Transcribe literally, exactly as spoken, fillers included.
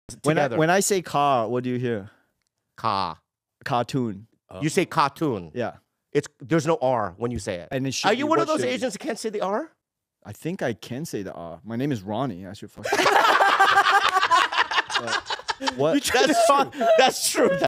When I, together. when I say car, what do you hear? Ka. Cartoon. You say cartoon. Yeah. It's there's no R when you say it. And it should Are be- you one of what those should it be? Asians that can't say the R? I think I can say the R. My name is Ronnie. I should fucking. What? That's true. That's true.